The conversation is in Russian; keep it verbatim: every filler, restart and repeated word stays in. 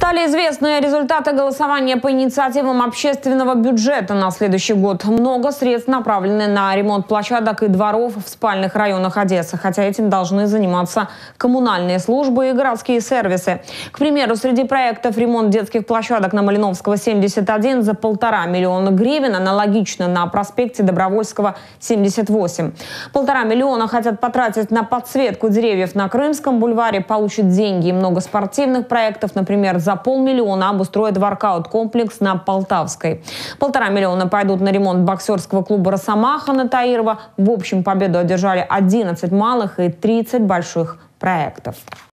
Стали известны результаты голосования по инициативам общественного бюджета на следующий год. Много средств направлены на ремонт площадок и дворов в спальных районах Одессы, хотя этим должны заниматься коммунальные службы и городские сервисы. К примеру, среди проектов ремонт детских площадок на Малиновского семьдесят один за полтора миллиона гривен, аналогично на проспекте Добровольского семьдесят восемь. Полтора миллиона хотят потратить на подсветку деревьев на Крымском бульваре, получат деньги и много спортивных проектов, например, за полмиллиона обустроят воркаут-комплекс на Полтавской. Полтора миллиона пойдут на ремонт боксерского клуба «Росомаха» на Таирова. В общем, победу одержали одиннадцать малых и тридцать больших проектов.